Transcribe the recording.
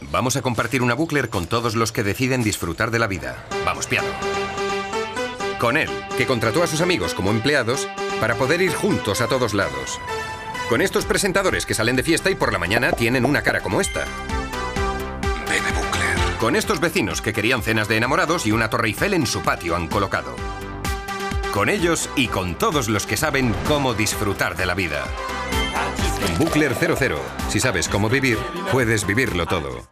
Vamos a compartir una Buckler con todos los que deciden disfrutar de la vida. Vamos, piano. Con él, que contrató a sus amigos como empleados para poder ir juntos a todos lados. Con estos presentadores que salen de fiesta y por la mañana tienen una cara como esta. Bebe Buckler. Con estos vecinos que querían cenas de enamorados y una Torre Eiffel en su patio han colocado. Con ellos y con todos los que saben cómo disfrutar de la vida. Buckler 00. Si sabes cómo vivir, puedes vivirlo todo.